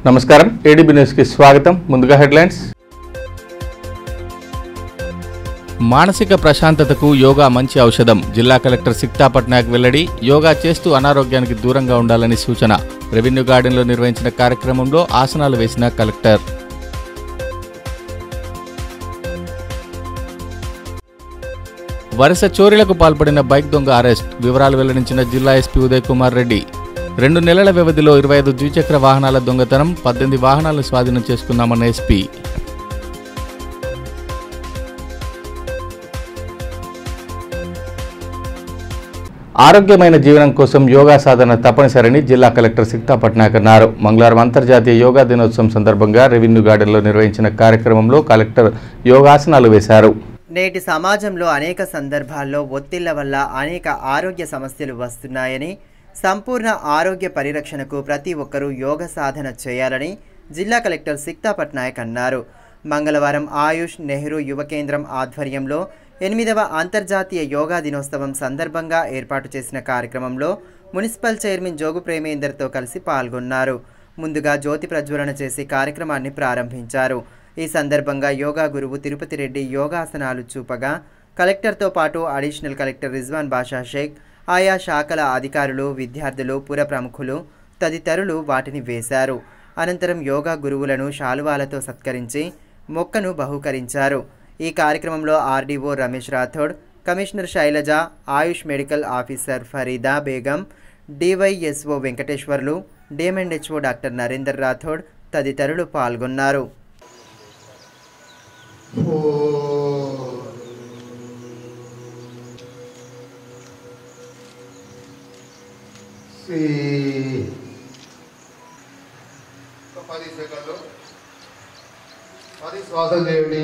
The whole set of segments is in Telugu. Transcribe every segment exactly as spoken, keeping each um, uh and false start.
నమస్కారం ఏడీబీ న్యూస్ కి స్వాగతం. ముందుగా హెడ్లైన్స్. మానసిక ప్రశాంతతకు యోగా మంచి ఔషధం. జిల్లా కలెక్టర్ సిక్తా పట్నాయక్ వెల్లడి. యోగా చేస్తూ అనారోగ్యానికి దూరంగా ఉండాలని సూచన. రెవెన్యూ గార్డెన్లో నిర్వహించిన కార్యక్రమంలో ఆసనాలు వేసిన కలెక్టర్. వరుస చోరీలకు పాల్పడిన బైక్ దొంగ అరెస్ట్. వివరాలు వెల్లడించిన జిల్లా ఎస్పీ ఉదయ్ కుమార్ రెడ్డి. రెండు నెలల వ్యవధిలో ఇరవై ఐదు ద్విచక్ర వాహనాల దొంగతనం, పద్దెనిమిది వాహనాలను స్వాధీనం చేసుకున్నామన్న ఎస్పీ. ఆరోగ్యమైన జీవనం కోసం యోగా సాధన తప్పనిసరని జిల్లా కలెక్టర్ సిక్తా పట్నాయక్ అన్నారు. మంగళవారం అంతర్జాతీయ యోగా దినోత్సవం సందర్భంగా రెవెన్యూ గార్డెన్లో నిర్వహించిన కార్యక్రమంలో కలెక్టర్ యోగాసనాలు వేశారు. నేటి సమాజంలో అనేక సందర్భాల్లో ఒత్తిళ్ల వల్ల అనేక ఆరోగ్య సమస్యలు వస్తున్నాయని, సంపూర్ణ ఆరోగ్య పరిరక్షణకు ప్రతి ఒక్కరూ యోగ సాధన చేయాలని జిల్లా కలెక్టర్ సిక్తా పట్నాయక్ అన్నారు. మంగళవారం ఆయుష్ నెహ్రూ యువ కేంద్రం ఆధ్వర్యంలో ఎనిమిదవ అంతర్జాతీయ యోగా దినోత్సవం సందర్భంగా ఏర్పాటు చేసిన కార్యక్రమంలో మున్సిపల్ చైర్మన్ జోగు ప్రేమేందర్తో కలిసి పాల్గొన్నారు. ముందుగా జ్యోతి ప్రజ్వలన చేసి కార్యక్రమాన్ని ప్రారంభించారు. ఈ సందర్భంగా యోగా గురువు తిరుపతి రెడ్డి యోగాసనాలు చూపగా కలెక్టర్తో పాటు అడిషనల్ కలెక్టర్ రిజ్వాన్ బాషా షేక్, ఆయా శాఖల అధికారులు, విద్యార్థులు, పుర ప్రముఖులు తదితరులు వాటిని వేశారు. అనంతరం యోగా గురువులను శాలువాలతో సత్కరించి మొక్కను బహూకరించారు. ఈ కార్యక్రమంలో RDO Ramesh Rathod, commissioner Sailaja, Ayush medical officer Farida Begum, DYSO Venkateswarlu, DM and HO doctor Narender Rathod తదితరులు పాల్గొన్నారు. పది సెకండ్లు పది శ్వాసలు చేయండి.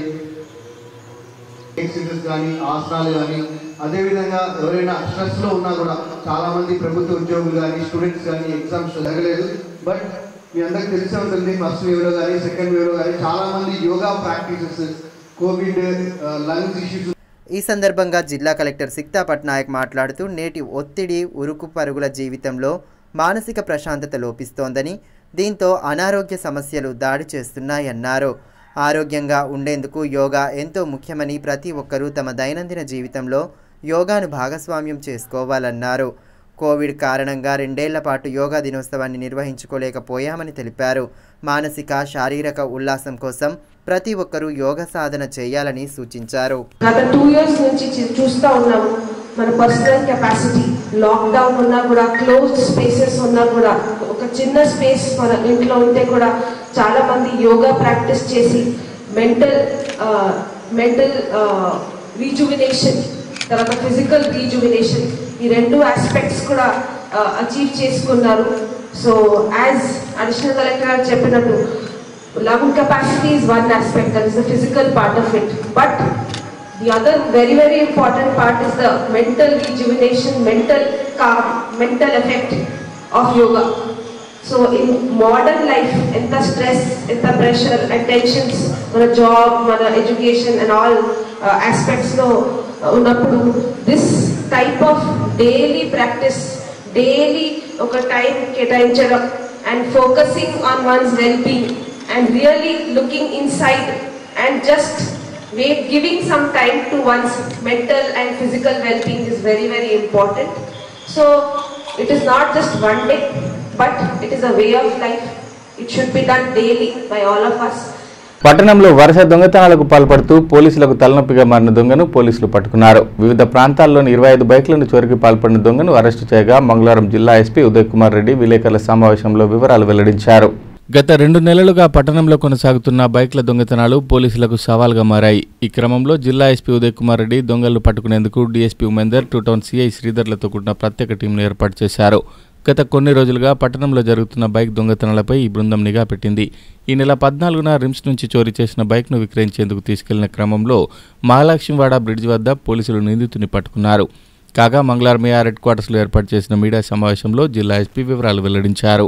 ఎక్సర్సైజెస్ కానీ ఆసనాలు కానీ, అదేవిధంగా ఎవరైనా స్ట్రెస్లో ఉన్నా కూడా, చాలామంది ప్రభుత్వ ఉద్యోగులు కానీ స్టూడెంట్స్ కానీ ఎగ్జామ్స్ జరగలేదు, బట్ మీ అందరికి తెలిసే ఉంటుంది ఫస్ట్ వేవ్లో కానీ సెకండ్ వేవ్లో కానీ చాలామంది yoga practices, COVID, lungs issues. ఈ సందర్భంగా జిల్లా కలెక్టర్ సిక్తా పట్నాయక్ మాట్లాడుతూ నేటి ఒత్తిడి, ఉరుకు పరుగుల జీవితంలో మానసిక ప్రశాంతత లోపిస్తోందని, దీంతో అనారోగ్య సమస్యలు దాడి చేస్తున్నాయన్నారు. ఆరోగ్యంగా ఉండేందుకు యోగా ఎంతో ముఖ్యమని ప్రతి ఒక్కరూ తమ దైనందిన జీవితంలో యోగాను భాగస్వామ్యం చేసుకోవాలన్నారు. కోవిడ్ కారణంగా రెండేళ్ల పాటు యోగా దినోత్సవాన్ని నిర్వహించుకోలేకపోయామని తెలిపారు. మానసిక, శారీరక ఉల్లాసం కోసం ప్రతి ఒక్కరూ యోగ సాధన చేయాలని సూచించారు. గత టూ ఇయర్స్ నుంచి చూస్తూ ఉన్నాము, మన పర్సనల్ కెపాసిటీ, లాక్డౌన్ ఉన్నా కూడా, క్లోజ్డ్ స్పేసెస్ ఉన్నా కూడా, ఒక చిన్న స్పేస్ మన ఇంట్లో ఉంటే కూడా చాలా మంది యోగా ప్రాక్టీస్ చేసి మెంటల్ మెంటల్ రీజువినేషన్, తర్వాత ఫిజికల్ రీజువినేషన్, ఈ రెండు ఆస్పెక్ట్స్ కూడా అచీవ్ చేసుకున్నారు. సో యాజ్ అడిషనల్ కలెక్టర్ చెప్పినట్టు, lung capacity is one aspect, that is the physical part of it, but the other very very important part is the mental rejuvenation, mental calm, mental effect of yoga. So in modern life, enta stress, enta pressure and tensions, mana job, mana education and all uh, aspects lo unnappudu, this type of daily practice, daily oka time ketayinchadam and focusing on one's well-being and really looking inside and just wait, giving some time to one's mental and physical well-being is very very important. So it is not just one day, but it is a way of life. It should be done daily by all of us. పట్టణంలో వరుస దొంగతనాలకు పాల్పడుతూ పోలీసులకు తలనొప్పిగా మారిన దొంగను పోలీసులు పట్టుకున్నారు. వివిధ ప్రాంతాల్లోని ఇరవై ఐదు బైక్లను చోరీకి పాల్పడిన దొంగను అరెస్టు చేయగా మంగళవారం జిల్లా ఎస్పీ ఉదయ్ కుమార్ రెడ్డి విలేకరుల సమావేశంలో వివరాలు వెల్లడించారు. గత రెండు నెలలుగా పట్టణంలో కొనసాగుతున్న బైక్ల దొంగతనాలు పోలీసులకు సవాల్గా మారాయి. ఈ క్రమంలో జిల్లా ఎస్పీ ఉదయ్ కుమార్ రెడ్డి దొంగలను పట్టుకునేందుకు DSP Umender, two town CI శ్రీధర్లతో కూడిన ప్రత్యేక టీంను ఏర్పాటు చేశారు. గత కొన్ని రోజులుగా పట్టణంలో జరుగుతున్న బైక్ దొంగతనాలపై ఈ బృందం నిఘా పెట్టింది. ఈ నెల పద్నాలుగున రిమ్స్ నుంచి చోరీ చేసిన బైక్ను విక్రయించేందుకు తీసుకెళ్లిన క్రమంలో మహాలక్ష్మివాడ బ్రిడ్జ్ వద్ద పోలీసులు నిందితుని పట్టుకున్నారు. కాగా మంగళవారం ఏఆర్ హెడ్ క్వార్టర్స్లో ఏర్పాటు చేసిన మీడియా సమావేశంలో జిల్లా ఎస్పీ వివరాలు వెల్లడించారు.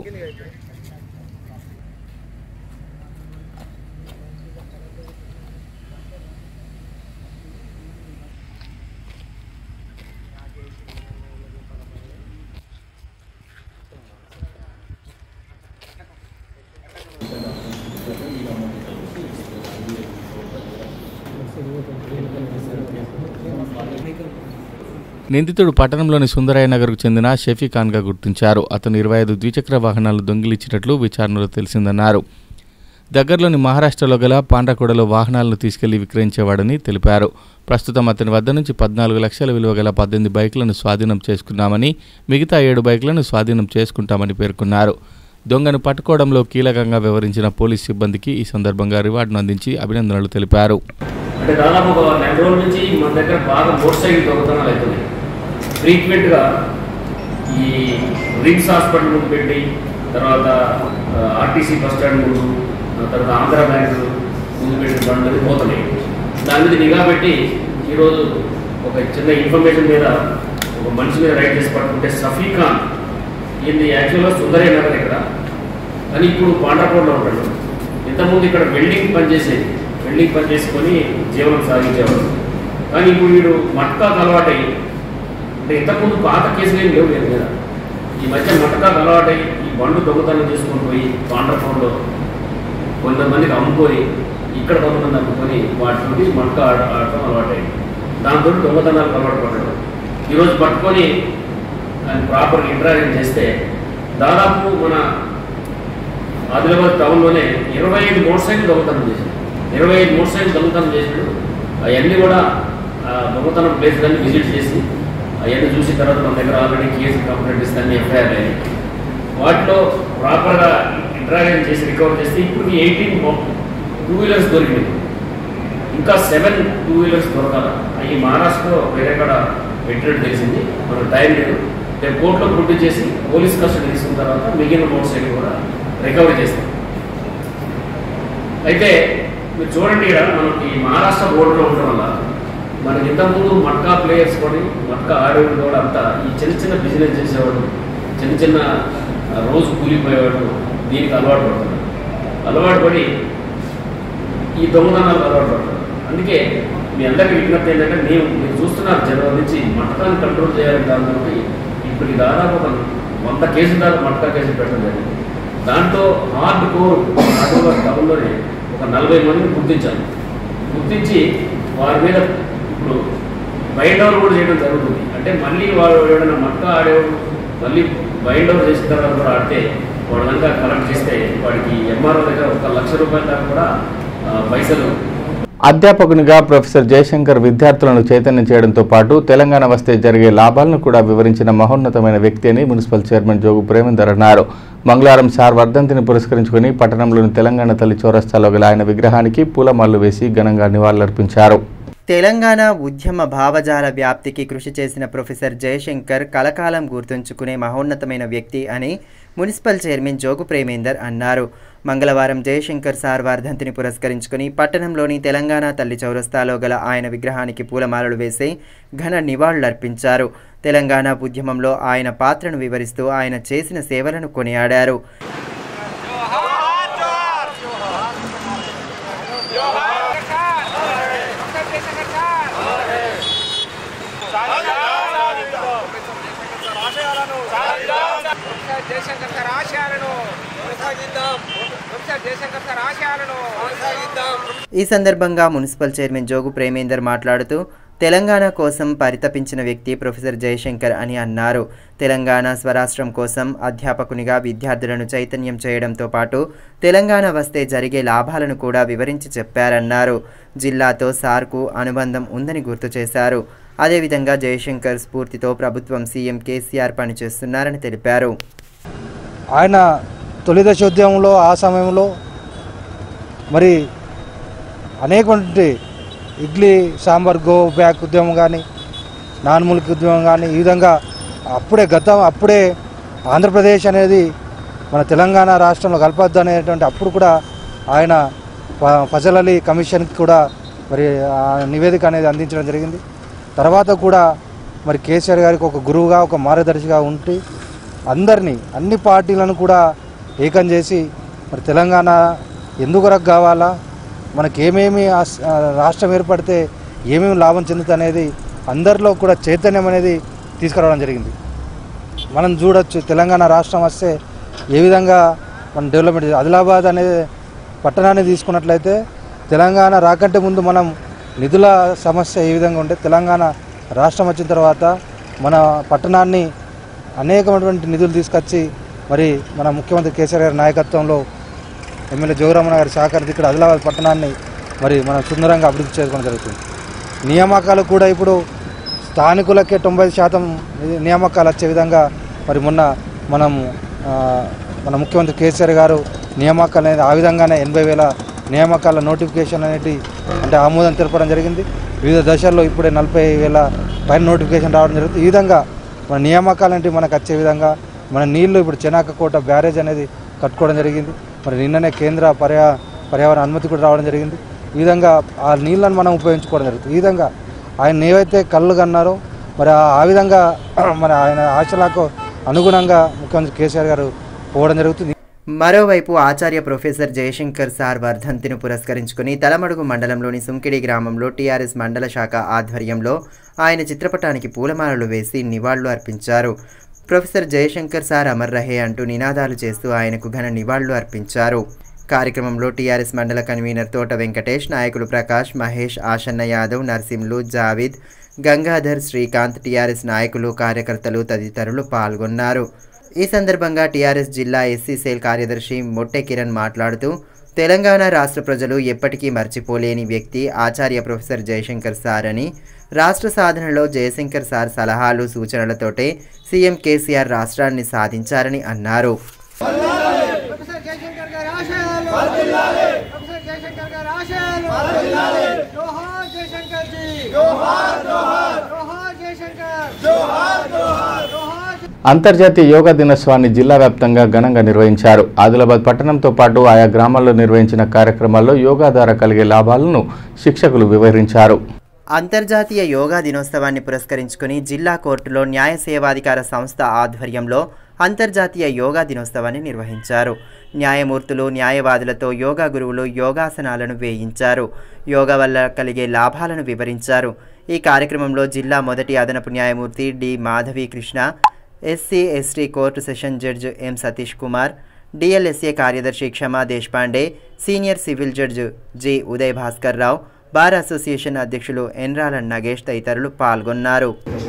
నిందితుడు పట్టణంలోని సుందరయ్య నగర్కు చెందిన షఫీ ఖాన్గా గుర్తించారు. అతను ఇరవై ఐదు ద్విచక్ర వాహనాలు దొంగిలించినట్లు విచారణలో తెలిసిందన్నారు. దగ్గరలోని మహారాష్ట్రలో గల పాండ్రకోడలో వాహనాలను తీసుకెళ్లి విక్రయించేవాడని తెలిపారు. ప్రస్తుతం అతని వద్ద నుంచి పద్నాలుగు లక్షల విలువ గల పద్దెనిమిది బైకులను స్వాధీనం చేసుకున్నామని, మిగతా ఏడు బైకులను స్వాధీనం చేసుకుంటామని పేర్కొన్నారు. దొంగను పట్టుకోవడంలో కీలకంగా వ్యవహరించిన పోలీస్ సిబ్బందికి ఈ సందర్భంగా రివార్డును అందించి అభినందనలు తెలిపారు. అంటే దాదాపు ఒక నెల రోజుల నుంచి మన దగ్గర బాగా మోటార్ సైకిల్ దొంగతనాలు అవుతున్నాయి. ఫ్రీక్వెంట్గా ఈ రిమ్స్ హాస్పిటల్ ముందు పెట్టి, తర్వాత ఆర్టీసీ బస్ స్టాండ్ ముందు, తర్వాత ఆంధ్ర బ్యాంకు ముందు పెట్టి బండ్లు పోతున్నాయి. దాని మీద నిఘా పెట్టి ఈరోజు ఒక చిన్న ఇన్ఫర్మేషన్ మీద ఒక మనిషి మీద రైడ్ చేసి పట్టుకుంటే షఫీ ఖాన్ ఇది యాక్చువల్గా సుందరయ్య నగర్ ఇక్కడ, కానీ ఇప్పుడు పాండ్రకోడలో ఉంటాడు. ఇంతకుముందు ఇక్కడ వెల్డింగ్ పనిచేసేది, వెల్డింగ్ పని చేసుకొని జీవనం సాగించేవాడు. కానీ ఇప్పుడు వీడు మట్కాకు అలవాటై, అంటే ఇంతకుముందు పాత కేసులు ఏం లేవు వీరి మీద. ఈ మధ్య మట్కాకు అలవాటై ఈ బండ్లు దొంగతనం చేసుకొని పోయి పాండ్రకోడలో కొంతమందికి అమ్ముకొని, ఇక్కడ కొంతమంది అమ్ముకొని వాటితోటి మట్కా ఆడ ఆడటం అలవాటైంది. దాంతో దొంగతనాలకు అలవాటు పడ్డాడు. ఈరోజు పట్టుకొని ఆయన ప్రాపర్గా ఇంటరాక్షన్ చేస్తే దాదాపు మన ఆదిలాబాద్ టౌన్లోనే ఇరవై ఐదు మోటార్ సైకిల్ దొంగతనం చేశాడు. ఇరవై ఐదు మోటార్ సైకిల్ దొంగతనం చేశాడు. అవన్నీ కూడా దొంగతనం ప్లేస్లన్నీ విజిట్ చేసి అవన్నీ చూసిన తర్వాత మన దగ్గర ఆల్రెడీ కేసు కంప్లైంట్ ఇస్తే అన్ని ఎఫ్ఐఆర్ అయ్యాయి. వాటిలో ప్రాపర్గా ఇంటరాక్షన్ చేసి రికవర్ చేస్తే ఇప్పుడు ఎయిటీన్ టూ వీలర్స్ దొరికినాయి. ఇంకా సెవెన్ టూ వీలర్స్ దొరకాల. అవి మహారాష్ట్రలో వేరే కాడ పెట్టినట్టు తెలిసింది. మనకు టైం లేదు. రేపు కోర్టులో ప్రొడ్యూస్ చేసి పోలీస్ కస్టడీ తీసుకున్న తర్వాత మిగిలిన మోటార్ సైకిల్ కూడా రికవరీ చేస్తాం. అయితే మీరు చూడండి, ఇక్కడ మనకి మహారాష్ట్ర బోర్డులో ఉండడం వల్ల మనకి ఇంతకుముందు మట్కా ప్లేయర్స్ కూడా, మట్కా ఆడేవాళ్ళు కూడా అంతా ఈ చిన్న చిన్న బిజినెస్ చేసేవాడు, చిన్న చిన్న రోజు కూలిపోయేవాడు దీనికి అలవాటు పడుతున్నారు. అలవాటు పడి ఈ దొంగతనాలకు అలవాటు పడుతున్నారు. అందుకే మీ అందరికీ విజ్ఞప్తి ఏంటంటే, మేము మీరు చూస్తున్నారు జనవరి నుంచి మట్కాన్ని కంట్రోల్ చేయాలని దాని ఇప్పుడు దాదాపు ఒక వంద కేసుల దాకా మట్కా కేసులు పెట్టడం జరిగింది. దాంట్లో హార్డ్ కోర్ ఆదిలాబాద్ టౌన్లోనే ఒక నలభై మందిని గుర్తించాలి. గుర్తించి వారి మీద ఇప్పుడు బైండ్ ఓవర్ కూడా చేయడం జరుగుతుంది. అంటే మళ్ళీ వాడు ఎవరైనా మట్కా ఆడేవాడు మళ్ళీ బైండ్ ఓవర్ చేసిన తర్వాత కూడా ఆడితే వాడు కనుక కలెక్ట్ చేస్తే వాడికి ఎంఆర్ఓ దగ్గర ఒక లక్ష రూపాయల దాకా కూడా పైసలు. అధ్యాపకునిగా ప్రొఫెసర్ జయశంకర్ విద్యార్థులను చైతన్యం చేయడంతో పాటు తెలంగాణ వస్తే జరిగే లాభాలను కూడా వివరించిన మహోన్నతమైన వ్యక్తి అని మున్సిపల్ చైర్మన్ జోగు ప్రేమేందర్ అన్నారు. మంగళవారం సార్ వర్ధంతిని పురస్కరించుకుని పట్టణంలోని తెలంగాణ తల్లి చౌరస్తాలో గల ఆయన విగ్రహానికి పూలమాలలు వేసి ఘనంగా నివాళులర్పించారు. తెలంగాణ ఉద్యమ భావజాల వ్యాప్తికి కృషి చేసిన ప్రొఫెసర్ జయశంకర్ కలకాలం గుర్తుంచుకునే మహోన్నతమైన వ్యక్తి అని మున్సిపల్ చైర్మన్ జోగు ప్రేమేందర్ అన్నారు. మంగళవారం జయశంకర్ సార్ వర్ధంతిని పురస్కరించుకుని పట్టణంలోని తెలంగాణ తల్లి చౌరస్తాలో గల ఆయన విగ్రహానికి పూలమాలలు వేసి ఘన నివాళులర్పించారు. తెలంగాణ ఉద్యమంలో ఆయన పాత్రను వివరిస్తూ ఆయన చేసిన సేవలను కొనియాడారు. ఈ సందర్భంగా మున్సిపల్ చైర్మన్ జోగు ప్రేమేందర్ మాట్లాడుతూ తెలంగాణ కోసం పరితపించిన వ్యక్తి ప్రొఫెసర్ జయశంకర్ అని అన్నారు. తెలంగాణ స్వరాష్ట్రం కోసం అధ్యాపకునిగా విద్యార్థులను చైతన్యం చేయడంతో పాటు తెలంగాణ వస్తే జరిగే లాభాలను కూడా వివరించి చెప్పారన్నారు. జిల్లాతో సార్కు అనుబంధం ఉందని గుర్తు చేశారు. అదేవిధంగా జయశంకర్ స్ఫూర్తితో ప్రభుత్వం సీఎం కేసీఆర్ పనిచేస్తున్నారని తెలిపారు. ఆయన తొలి దశోద్యమంలో ఆ సమయంలో మరి అనేకమంది ఇడ్లీ సాంబార్ గో బ్యాక్ ఉద్యమం కానీ నాన్ ముల్క్ ఉద్యమం కానీ ఈ విధంగా అప్పుడే గతం అప్పుడే ఆంధ్రప్రదేశ్ అనేది మన తెలంగాణ రాష్ట్రంలో కలపద్దు అనేటువంటి అప్పుడు కూడా ఆయన ఫజల్ అలీ కమిషన్కి కూడా మరి నివేదిక అనేది అందించడం జరిగింది. తర్వాత కూడా మరి కేసీఆర్ గారికి ఒక గురువుగా ఒక మార్గదర్శిగా ఉండి అందరినీ అన్ని పార్టీలను కూడా ఏకం చేసి మరి తెలంగాణ ఎందుకొరకు కావాలా, మనకి ఏమేమి రాష్ట్రం ఏర్పడితే ఏమేమి లాభం చెందుతుంది అనేది అందరిలో కూడా చైతన్యం అనేది తీసుకురావడం జరిగింది. మనం చూడొచ్చు తెలంగాణ రాష్ట్రం వస్తే ఏ విధంగా మనం డెవలప్మెంట్. ఆదిలాబాద్ అనే పట్టణాన్ని తీసుకున్నట్లయితే తెలంగాణ రాకంటే ముందు మనం నిధుల సమస్య ఏ విధంగా ఉంటే తెలంగాణ రాష్ట్రం వచ్చిన తర్వాత మన పట్టణాన్ని అనేకమైనటువంటి నిధులు తీసుకొచ్చి మరి మన ముఖ్యమంత్రి కేసీఆర్ గారి నాయకత్వంలో ఎమ్మెల్యే జోగురామన్న గారి సహకారంతో ఇక్కడ ఆదిలాబాద్ పట్టణాన్ని మరి మనం సుందరంగా అభివృద్ధి చేసుకోవడం జరుగుతుంది. నియామకాలు కూడా ఇప్పుడు స్థానికులకే తొంభై శాతం నియామకాలు వచ్చే విధంగా మరి మొన్న మనం మన ముఖ్యమంత్రి కేసీఆర్ గారు నియామకాలు అనేది ఆ విధంగానే ఎనభై వేల నియామకాల నోటిఫికేషన్ అనేది అంటే ఆమోదం తెలపడం జరిగింది. వివిధ దశల్లో ఇప్పుడే నలభై వేల పైన నోటిఫికేషన్ రావడం జరుగుతుంది. ఈ విధంగా మన నియామకాలు అంటే మనకు వచ్చే విధంగా మన నీళ్లు ఇప్పుడు చెనాకకోట బ్యారేజ్ అనేది కట్టుకోవడం జరిగింది. మరి నిన్ననే కేంద్ర పర్యా పర్యావరణ అనుమతి కూడా రావడం జరిగింది. ఈ విధంగా ఆ నీళ్ళను మనం ఉపయోగించుకోవడం జరుగుతుంది. ఈ విధంగా ఆయన ఏవైతే కళ్ళు కన్నారో మరి ఆ విధంగా మరి ఆయన ఆశలకు అనుగుణంగా ముఖ్యమంత్రి కేసీఆర్ గారు పోవడం జరుగుతుంది. మరోవైపు ఆచార్య ప్రొఫెసర్ జయశంకర్ సార్ వర్ధంతిని పురస్కరించుకుని తలమడుగు మండలంలోని సుంకిడి గ్రామంలో టీఆర్ఎస్ మండల శాఖ ఆధ్వర్యంలో ఆయన చిత్రపటానికి పూలమాలలు వేసి నివాళులు అర్పించారు. ప్రొఫెసర్ జయశంకర్ సార్ అమర్ రహే అంటూ నినాదాలు చేస్తూ ఆయనకు ఘన నివాళులు అర్పించారు. కార్యక్రమంలో టీఆర్ఎస్ మండల కన్వీనర్ తోట వెంకటేష్, నాయకులు ప్రకాష్, మహేష్, ఆషన్న యాదవ్, నర్సింలు, జావిద్, గంగాధర్, శ్రీకాంత్, టీఆర్ఎస్ నాయకులు, కార్యకర్తలు తదితరులు పాల్గొన్నారు. ఈ సందర్భంగా టీఆర్ఎస్ జిల్లా ఎస్సీ సెల్ కార్యదర్శి మొట్టె కిరణ్ మాట్లాడుతూ తెలంగాణ రాష్ట్ర ప్రజలు ఎప్పటికీ మర్చిపోలేని వ్యక్తి ఆచార్య ప్రొఫెసర్ జయశంకర్ సార్ అని, రాష్ట్ర సాధనలో జయశంకర్ సార్ సలహాలు సూచనలతోటే సీఎం కేసీఆర్ రాష్ట్రాన్ని సాధించారని అన్నారు. అంతర్జాతీయ యోగా దినోత్సవాన్ని జిల్లా వ్యాప్తంగా ఘనంగా నిర్వహించారు. ఆదిలాబాద్ పట్టణంతో పాటు ఆయా గ్రామాల్లో నిర్వహించిన కార్యక్రమాల్లో యోగా ద్వారా కలిగే లాభాలను శిక్షకులు వివరించారు. అంతర్జాతీయ యోగా దినోత్సవాన్ని పురస్కరించుకుని జిల్లా కోర్టులో న్యాయ సేవాధికార సంస్థ ఆధ్వర్యంలో అంతర్జాతీయ యోగా దినోత్సవాన్ని నిర్వహించారు. న్యాయమూర్తులు, న్యాయవాదులతో యోగా గురువులు యోగాసనాలను వేయించారు. యోగా వల్ల కలిగే లాభాలను వివరించారు. ఈ కార్యక్రమంలో జిల్లా మొదటి అదనపు న్యాయమూర్తి D Madhavi Krishna, SC ST court session judge M Satish Kumar, DLSA కార్యదర్శి Kshama Deshpande, senior civil judge G Uday Bhaskar Rao, bar association అధ్యక్షులు ఎన్రాల నగేష్ తదితరులు పాల్గొన్నారు.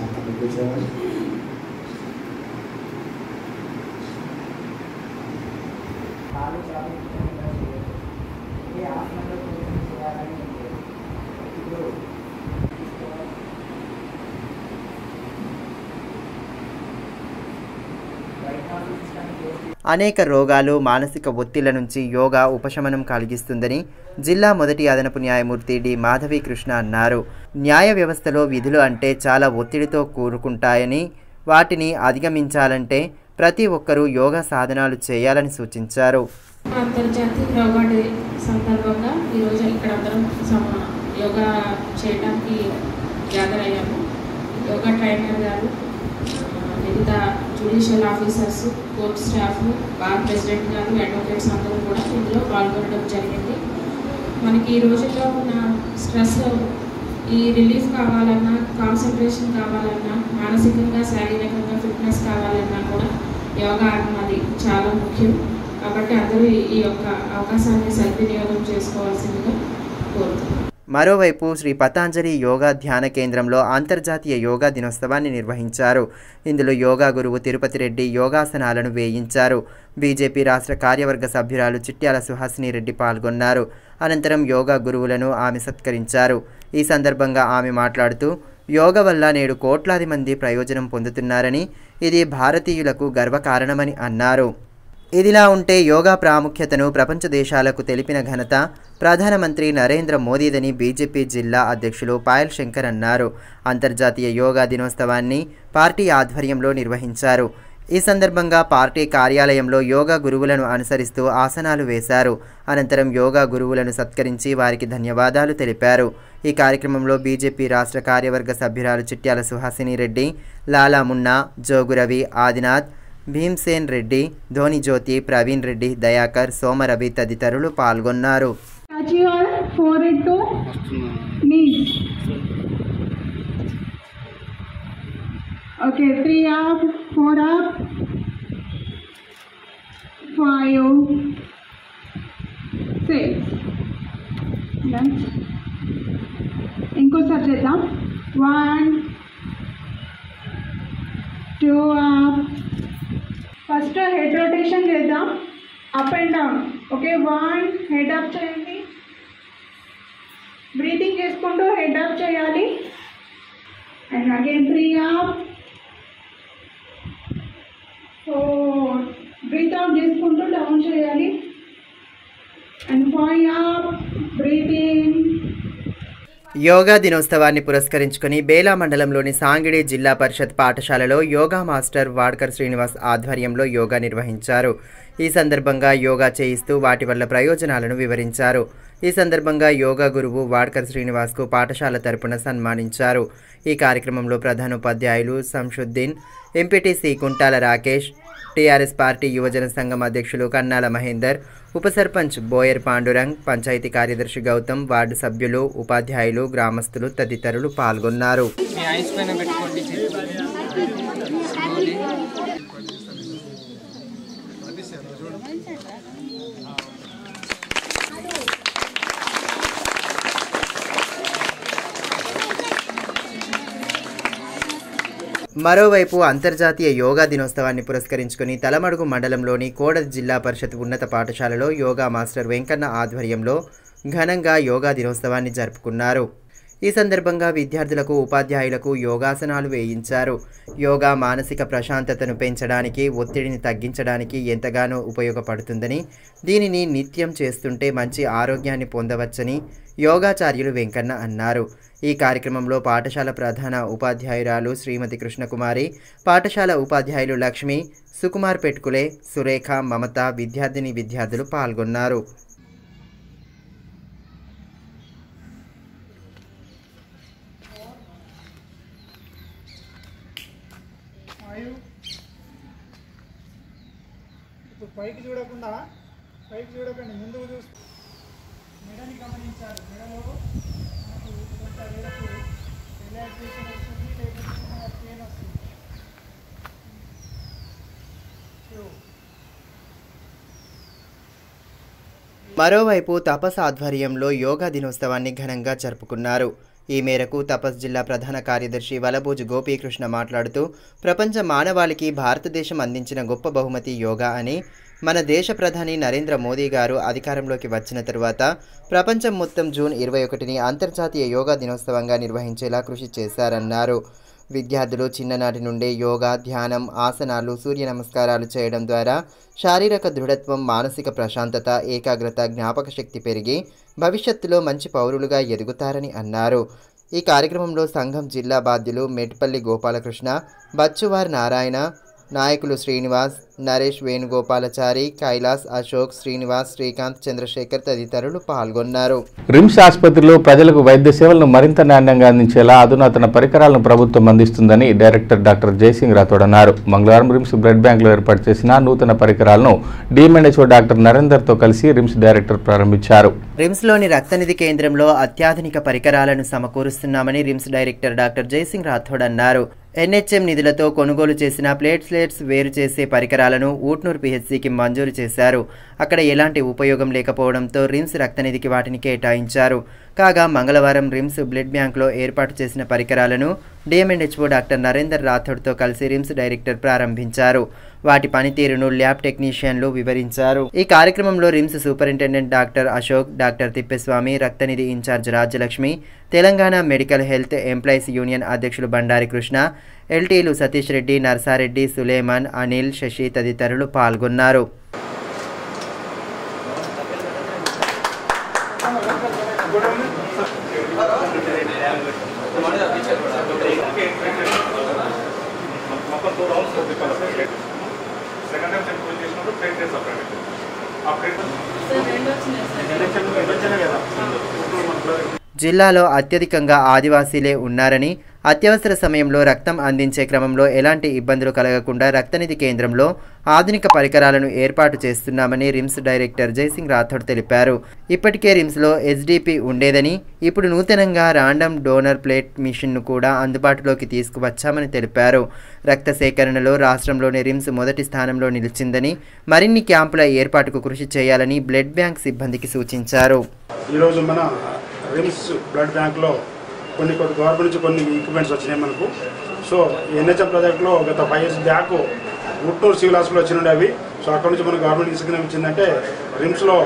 అనేక రోగాలు, మానసిక ఒత్తిళ్ల నుంచి యోగా ఉపశమనం కలిగిస్తుందని జిల్లా మొదటి అదనపు న్యాయమూర్తి డి మాధవి కృష్ణ అన్నారు. న్యాయ వ్యవస్థలో విధులు అంటే చాలా ఒత్తిడితో కూరుకుంటాయని, వాటిని అధిగమించాలంటే ప్రతి ఒక్కరూ యోగా సాధనాలు చేయాలని సూచించారు. అంతర్జాతీయ యోగా డే సందర్భంగా ఈరోజు ఇక్కడ అందరం యోగా చేయడానికి గ్యాదర్ అయ్యాము. యోగా ట్రైనర్ గారు, వివిధ judicial officers, court staff, bar president గారు, అడ్వకేట్స్ అందరూ కూడా ఇందులో పాల్గొనడం జరిగింది. మనకి ఈ రోజుల్లో ఉన్న స్ట్రెస్ ఈ రిలీఫ్ కావాలన్నా, కాన్సన్ట్రేషన్ కావాలన్నా, మానసికంగా శారీరకంగా ఫిట్నెస్ కావాలన్నా కూడా యోగా అన్నది చాలా ముఖ్యం. కాబట్టి అందరూ ఈ యొక్క అవకాశాన్ని సద్వినియోగం చేసుకోవాల్సిందిగా కోరుతున్నాను. మరోవైపు శ్రీ పతాంజలి యోగా ధ్యాన కేంద్రంలో అంతర్జాతీయ యోగా దినోత్సవాన్ని నిర్వహించారు. ఇందులో యోగా గురువు తిరుపతి రెడ్డి యోగాసనాలను వేయించారు. బీజేపీ రాష్ట్ర కార్యవర్గ సభ్యురాలు చిట్యాల సుహాసిని రెడ్డి పాల్గొన్నారు. అనంతరం యోగా గురువులను ఆమె సత్కరించారు. ఈ సందర్భంగా ఆమె మాట్లాడుతూ యోగా వల్ల నేడు కోట్లాది మంది ప్రయోజనం పొందుతున్నారని, ఇది భారతీయులకు గర్వకారణమని అన్నారు. ఇదిలా ఉంటే యోగా ప్రాముఖ్యతను ప్రపంచ దేశాలకు తెలిపిన ఘనత ప్రధానమంత్రి నరేంద్ర మోదీదని బీజేపీ జిల్లా అధ్యక్షులు పాయల్ శంకర్ అన్నారు. అంతర్జాతీయ యోగా దినోత్సవాన్ని పార్టీ ఆధ్వర్యంలో నిర్వహించారు. ఈ సందర్భంగా పార్టీ కార్యాలయంలో యోగా గురువులను అనుసరిస్తూ ఆసనాలు వేశారు. అనంతరం యోగా గురువులను సత్కరించి వారికి ధన్యవాదాలు తెలిపారు. ఈ కార్యక్రమంలో బీజేపీ రాష్ట్ర కార్యవర్గ సభ్యురాలు చిట్యాల సుహాసిని రెడ్డి, లాలా మున్నా, జోగురవి, ఆదినాథ్, భీమ్సేన్ రెడ్డి, ధోని జ్యోతి, ప్రవీణ్ రెడ్డి, దయాకర్, సోమరవి తదితరులు పాల్గొన్నారు. Okay, three up, four up, five, six. Done. ఇంకోసారి చేద్దాం. One, two up. First head rotation చేద్దాం, up and down. Okay, one head up చేయండి, బ్రీతింగ్ చేసుకుంటూ head up చేయాలి, and again three up, four, breathe out చేసుకుంటూ down చేయాలి, and five up, breathe in. Yoga దినోత్సవాన్ని పురస్కరించుకుని బేలా మండలంలోని సాంగిడి జిల్లా పరిషత్ పాఠశాలలో యోగా మాస్టర్ వాడ్కర్ శ్రీనివాస్ ఆధ్వర్యంలో యోగా నిర్వహించారు. ఈ సందర్భంగా యోగా చేయిస్తూ వాటి వల్ల ప్రయోజనాలను వివరించారు. ఈ సందర్భంగా యోగా గురువు వాడ్కర్ శ్రీనివాస్కు పాఠశాల తరపున సన్మానించారు. ఈ కార్యక్రమంలో ప్రధానోపాధ్యాయులు Samshuddin, MPTC Kuntala Rakesh, TRS party యువజన సంఘం అధ్యక్షులు కన్నాల మహేందర్, ఉప సర్పంచ్ బోయర్ పాండురంగ్, పంచాయతీ కార్యదర్శి గౌతమ్, వార్డు సభ్యులు, ఉపాధ్యాయులు, గ్రామస్తులు తదితరులు పాల్గొన్నారు. మరోవైపు అంతర్జాతీయ యోగా దినోత్సవాన్ని పురస్కరించుకుని తలమడుగు మండలంలోని కోడద్ జిల్లా పరిషత్ ఉన్నత పాఠశాలలో యోగా మాస్టర్ వెంకన్న ఆధ్వర్యంలో ఘనంగా యోగా దినోత్సవాన్ని జరుపుకున్నారు. ఈ సందర్భంగా విద్యార్థులకు, ఉపాధ్యాయులకు యోగాసనాలు వేయించారు. యోగా మానసిక ప్రశాంతతను పెంచడానికి, ఒత్తిడిని తగ్గించడానికి ఎంతగానో ఉపయోగపడుతుందని, దీనిని నిత్యం చేస్తుంటే మంచి ఆరోగ్యాన్ని పొందవచ్చని యోగాచార్యులు వెంకన్న అన్నారు. ఈ కార్యక్రమంలో పాఠశాల ప్రధాన ఉపాధ్యాయురాలు శ్రీమతి కృష్ణకుమారి, పాఠశాల ఉపాధ్యాయులు లక్ష్మి, సుకుమార్ పెట్కులే, సురేఖ, మమత, విద్యార్థిని విద్యార్థులు పాల్గొన్నారు. పైకి చూడకుండా పైకి చూడకండి, ముందుకు చూసి మెడని గమనించాలి. మెడలో మనకు కొంత వేలకు రిలాక్సేషన్ వస్తుంది, లేకపోతే పెయిన్ వస్తుంది. మరోవైపు తపస్ ఆధ్వర్యంలో యోగా దినోత్సవాన్ని ఘనంగా జరుపుకున్నారు. ఈ మేరకు తపస్ జిల్లా ప్రధాన కార్యదర్శి వలబోజు గోపీకృష్ణ మాట్లాడుతూ, ప్రపంచ మానవాళికి భారతదేశం అందించిన గొప్ప బహుమతి యోగా అని, మన దేశ ప్రధాని నరేంద్ర మోదీ గారు అధికారంలోకి వచ్చిన తరువాత ప్రపంచం మొత్తం జూన్ ఇరవై ఒకటిని అంతర్జాతీయ యోగా దినోత్సవంగా నిర్వహించేలా కృషి చేశారన్నారు. విద్యార్థులు చిన్ననాటి నుండే యోగా, ధ్యానం, ఆసనాలు, సూర్య నమస్కారాలు చేయడం ద్వారా శారీరక దృఢత్వం, మానసిక ప్రశాంతత, ఏకాగ్రత, జ్ఞాపక శక్తి పెరిగి భవిష్యత్తులో మంచి పౌరులుగా ఎదుగుతారని అన్నారు. ఈ కార్యక్రమంలో సంఘం జిల్లా బాధ్యులు మెట్పల్లి గోపాలకృష్ణ, బచ్చువార్ నారాయణ, నాయకులు శ్రీనివాస్, నరేష్, వేణుగోపాలచారి, కైలాస్, అశోక్, శ్రీనివాస్, శ్రీకాంత్, చంద్రశేఖర్ తదితరులు పాల్గొన్నారు. రిమ్స్ ఆసుపత్రిలో ప్రజలకు వైద్య సేవలను మరింత నాణ్యంగా అందించేలా అధునాతన పరికరాలను ప్రభుత్వం అందిస్తుందని డైరెక్టర్ డాక్టర్ జయసింగ్ రాథోడ్ అన్నారు. మంగళవారం రిమ్స్ బ్లడ్ బ్యాంకులో ఏర్పాటు చేసిన నూతన పరికరాలను డిఎంఎన్హెచ్ఓ డాక్టర్ నరేందర్తో కలిసి రిమ్స్ డైరెక్టర్ ప్రారంభించారు. రిమ్స్లోని రక్తనిధి కేంద్రంలో అత్యాధునిక పరికరాలను సమకూరుస్తున్నామని RIMS director doctor Jaisingh Rathod అన్నారు. ఎన్హెచ్ఎం నిధులతో కొనుగోలు చేసిన ప్లేట్లెట్స్ వేరు చేసే పరికరాలను ఊట్నూరు పిహెచ్సికి మంజూరు చేశారు. అక్కడ ఎలాంటి ఉపయోగం లేకపోవడంతో రిమ్స్ రక్తనిధికి వాటిని కేటాయించారు. కాగా మంగళవారం రిమ్స్ బ్లడ్ బ్యాంక్లో ఏర్పాటు చేసిన పరికరాలను డిఎంఎన్హెచ్ఓ డాక్టర్ నరేందర్ రాథోడ్తో కలిసి రిమ్స్ డైరెక్టర్ ప్రారంభించారు. వాటి పనితీరును ల్యాబ్ టెక్నీషియన్లు వివరించారు. ఈ కార్యక్రమంలో RIMS superintendent doctor Ashok, doctor Thippeswamy, రక్తనిధి incharge Rajyalakshmi, Telangana medical health employees union అధ్యక్షులు బండారి కృష్ణ, ఎల్టీలు సతీష్ రెడ్డి, నర్సారెడ్డి, సులేమాన్, అనిల్, శశి తదితరులు పాల్గొన్నారు. జిల్లాలో అత్యధికంగా ఆదివాసీలే ఉన్నారని, అత్యవసర సమయంలో రక్తం అందించే క్రమంలో ఎలాంటి ఇబ్బందులు కలగకుండా రక్తనిధి కేంద్రంలో ఆధునిక పరికరాలను ఏర్పాటు చేస్తున్నామని రిమ్స్ డైరెక్టర్ జయసింగ్ రాథోడ్ తెలిపారు. ఇప్పటికే రిమ్స్లో ఎస్డిపి ఉండేదని, ఇప్పుడు నూతనంగా రాండమ్ డోనర్ ప్లేట్ మిషన్ను కూడా అందుబాటులోకి తీసుకువచ్చామని తెలిపారు. రక్త సేకరణలో రాష్ట్రంలోని రిమ్స్ మొదటి స్థానంలో నిలిచిందని, మరిన్ని క్యాంపుల ఏర్పాటుకు కృషి చేయాలని బ్లడ్ బ్యాంక్ సిబ్బందికి సూచించారు. ఈరోజు మన రిమ్స్ బ్లడ్ బ్యాంక్లో కొన్ని కొన్ని గవర్నమెంట్ నుంచి కొన్ని ఎక్విప్మెంట్స్ వచ్చినాయి మనకు. సో ఎన్హెచ్ఎం ప్రాజెక్టులో గత five years back Guntur civil hospital వచ్చినండి అవి. సో అక్కడ నుంచి మనకు గవర్నమెంట్ ఇసుకనే ఇచ్చిందంటే రిమ్స్లో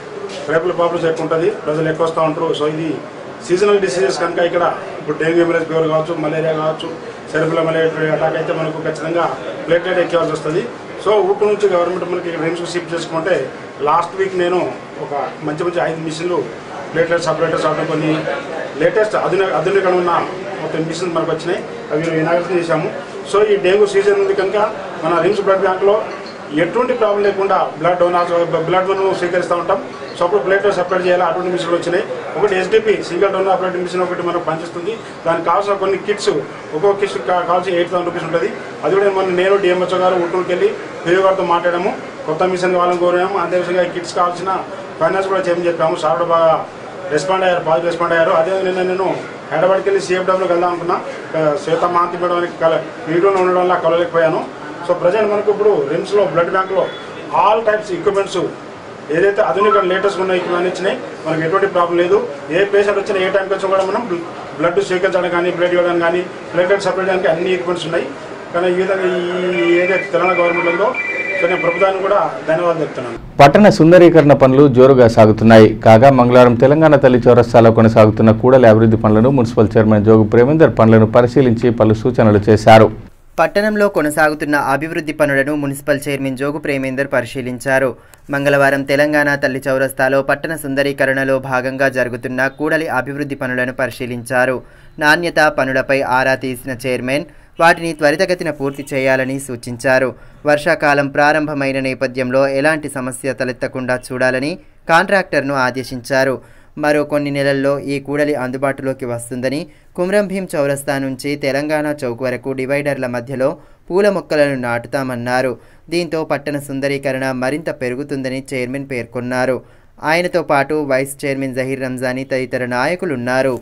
రేపుల ప్రాబ్లమ్స్ ఎక్కువ ఉంటుంది, ప్రజలు ఎక్కువ వస్తూ ఉంటారు. సో ఇది సీజనల్ డిసీజెస్ కనుక ఇక్కడ ఇప్పుడు డెంగ్యూ హెమరేజ్ ఫీవర్ కావచ్చు, మలేరియా కావచ్చు, సెరిబ్రల్ మలేరియా అటాక్ అయితే మనకు ఖచ్చితంగా ప్లేట్లెట్ ఎక్కాల్సి వస్తుంది. సో ఊటు నుంచి గవర్నమెంట్ మనకి ఇక్కడ రిమ్స్కి షిఫ్ట్ చేసుకుంటే లాస్ట్ వీక్ నేను ఒక మంచి మంచి ఐదు మిషన్లు ప్లేట్లెట్ సపరేటర్స్ అవడం కొన్ని లేటెస్ట్ అధున ఆధునికంగా ఉన్న మొత్తం మిషన్స్ మనకు వచ్చినాయి, అవి ఇనాగ్రేషన్ చేశాము. సో ఈ డెంగ్యూ సీజన్ ఉంది కనుక మన రిమ్స్ బ్లడ్ బ్యాంక్లో ఎటువంటి ప్రాబ్లం లేకుండా బ్లడ్ డోనార్స్ బ్లడ్ మనం స్వీకరిస్తూ ఉంటాం. సో అప్పుడు ప్లేట్లెట్ సపరేట్ చేయాలి, అటువంటి మిషన్లు వచ్చినాయి. ఒకటి SDP single donor operating machine ఒకటి మనకు పనిచేస్తుంది. దానికి కావాల్సిన కొన్ని కిట్స్ ఒక్కొక్క కిట్స్ కావాల్సిన ఎయిట్ థౌసండ్ రూపీస్ ఉంటుంది. అది కూడా మన నేను డిఎంహెచ్ఓ గారు ఊటూరుకి వెళ్ళి పిఓ గారితో మాట్లాడాము, కొత్త మిషన్ కావాలని కోరాము. అదేవిధంగా ఈ కిట్స్ కావాల్సిన ఫైనాన్స్ కూడా చేయమని చెప్పాము. సార్ కూడా బాగా రెస్పాండ్ అయ్యారు, పాజిటివ్ రెస్పాండ్ అయ్యారు. అదేవిధంగా నేను హైదరాబాద్కి వెళ్ళి సిఎఫ్డబ్ల్యూకి వెళ్దాం అనుకున్నా, శ్వేత మహాంతి మేడానికి కల వీడియోలో ఉండడం వల్ల కలవలేకపోయాను. సో ప్రజెంట్ మనకు ఇప్పుడు రిమ్స్లో బ్లడ్ బ్యాంక్లో ఆల్ టైప్స్ ఎక్విప్మెంట్స్ ఏదైతే ఆధునిక లేటెస్ట్ ఉన్న ఎక్విప్మెంట్ ఇచ్చినాయి, మనకు ఎటువంటి ప్రాబ్లం లేదు. ఏ పేషెంట్ వచ్చినా ఏ టైంకి వచ్చినా కూడా మనం బ్లడ్ స్వీకరించడానికి కానీ బ్లడ్ ఇవ్వడానికి కానీ ప్లేట్లెట్ సపరేట్ చేయడానికి అన్ని ఎక్విప్మెంట్స్ ఉన్నాయి. కానీ ఈ విధంగా ఈ ఏదైతే తెలంగాణ గవర్నమెంట్ ఉందో సో నేను ప్రభుత్వానికి కూడా ధన్యవాదాలు చెప్తున్నాను. పట్టణ సుందరీకరణ పనులు జోరుగా సాగుతున్నాయి. కాగా మంగళవారం తెలంగాణ తల్లి చౌరస్తాలో కొనసాగుతున్న కూడలి అభివృద్ధి పనులను మున్సిపల్ చైర్మన్ జోగు ప్రేమేందర్ పనులను పరిశీలించి పలు సూచనలు చేశారు. పట్టణంలో కొనసాగుతున్న అభివృద్ధి పనులను మున్సిపల్ చైర్మన్ జోగు ప్రేమేందర్ పరిశీలించారు. మంగళవారం తెలంగాణ తల్లి చౌరస్తాలో పట్టణ సుందరీకరణలో భాగంగా జరుగుతున్న కూడలి అభివృద్ధి పనులను పరిశీలించారు. నాణ్యత పనులపై ఆరా తీసిన చైర్మన్ వాటిని త్వరితగతిన పూర్తి చేయాలని సూచించారు. వర్షాకాలం ప్రారంభమైన నేపథ్యంలో ఎలాంటి సమస్య తలెత్తకుండా చూడాలని కాంట్రాక్టర్ను ఆదేశించారు. మరో కొన్ని నెలల్లో ఈ కూడలి అందుబాటులోకి వస్తుందని, కుమ్రం భీం చౌరస్తా నుంచి తెలంగాణ చౌక్ వరకు డివైడర్ల మధ్యలో పూల మొక్కలను నాటుతామన్నారు. దీంతో పట్టణ సుందరీకరణ మరింత పెరుగుతుందని చైర్మన్ పేర్కొన్నారు. ఆయనతో పాటు వైస్ చైర్మన్ జహీర్ రంజానీ తదితర నాయకులున్నారు.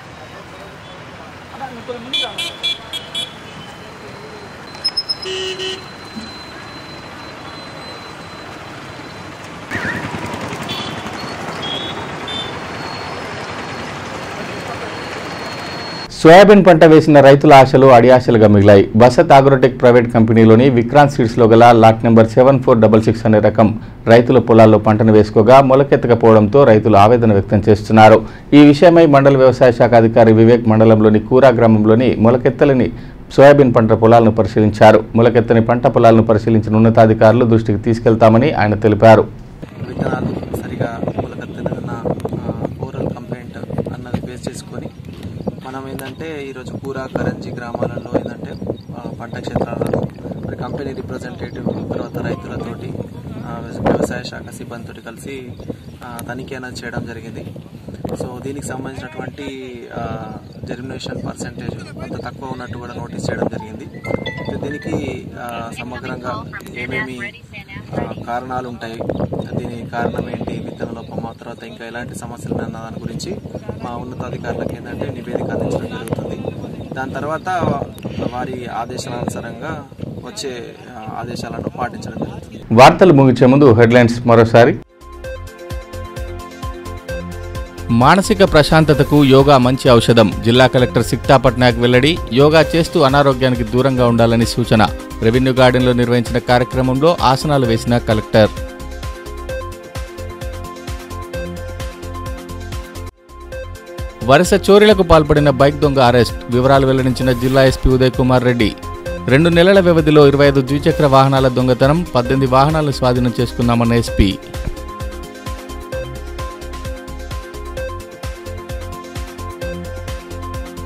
సోయాబీన్ పంట వేసిన రైతుల ఆశలు అడియాశలుగా మిగిలాయి. బసత్ అగ్రోటెక్ ప్రైవేట్ కంపెనీలోని విక్రాంత్ సీడ్స్లో గల lot number seven four double six అనే రకం రైతుల పొలాల్లో పంటను వేసుకోగా మొలకెత్తకపోవడంతో రైతులు ఆవేదన వ్యక్తం చేస్తున్నారు. ఈ విషయమై మండల వ్యవసాయ శాఖ అధికారి వివేక్ మండలంలోని కూరా గ్రామంలోని మొలకెత్తలని సోయాబీన్ పంట పొలాలను పరిశీలించారు. మొలకెత్తని పంట పొలాలను పరిశీలించిన ఉన్నతాధికారులు దృష్టికి తీసుకెళ్తామని ఆయన తెలిపారు. మనం ఏంటంటే ఈరోజు కూరా కరంజీ గ్రామాలలో ఏంటంటే పంట క్షేత్రాలలో మరి కంపెనీ రిప్రజెంటేటివ్ తర్వాత రైతులతోటి వ్యవసాయ శాఖ సిబ్బందితో కలిసి తనిఖీ అనేది చేయడం జరిగింది. సో దీనికి సంబంధించినటువంటి జెర్మినేషన్ పర్సెంటేజ్ కొంత తక్కువ ఉన్నట్టు కూడా నోటీస్ చేయడం జరిగింది. దీనికి సమగ్రంగా ఏమేమి కారణాలు ఉంటాయి, దీని కారణం ఏంటి, విత్తన లోపమా, తర్వాత ఇంకా ఎలాంటి సమస్యలు అన్న దాని గురించి మా ఉన్నతాధికారులకు ఏంటంటే నివేదిక అందించడం జరుగుతుంది. దాని తర్వాత వారి ఆదేశానుసారంగా వచ్చే ఆదేశాలను పాటించడం జరుగుతుంది. వార్తలు ముగించే ముందు హెడ్లైన్స్ మరోసారి. మానసిక ప్రశాంతతకు యోగా మంచి ఔషధం. జిల్లా కలెక్టర్ సిక్తా పట్నాయక్ వెల్లడి. యోగా చేస్తూ అనారోగ్యానికి దూరంగా ఉండాలని సూచన. రెవెన్యూ గార్డెన్లో నిర్వహించిన కార్యక్రమంలో ఆసనాలు వేసిన కలెక్టర్. వరుస చోరీలకు పాల్పడిన బైక్ దొంగ అరెస్ట్. వివరాలు వెల్లడించిన జిల్లా ఎస్పీ ఉదయ్ కుమార్ రెడ్డి. రెండు నెలల వ్యవధిలో ఇరవై ఐదు ద్విచక్ర వాహనాల దొంగతనం, పద్దెనిమిది వాహనాలను స్వాధీనం చేసుకున్నామన్న ఎస్పీ.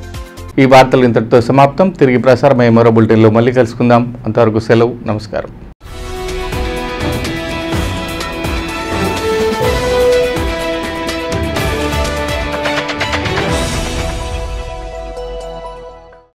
ఈ వార్తలు ఇంతటితో సమాప్తం. తిరిగి ప్రసారమయ్యే మరో బులెటిన్లో మళ్ళీ కలుసుకుందాం. అంతవరకు సెలవు. నమస్కారం.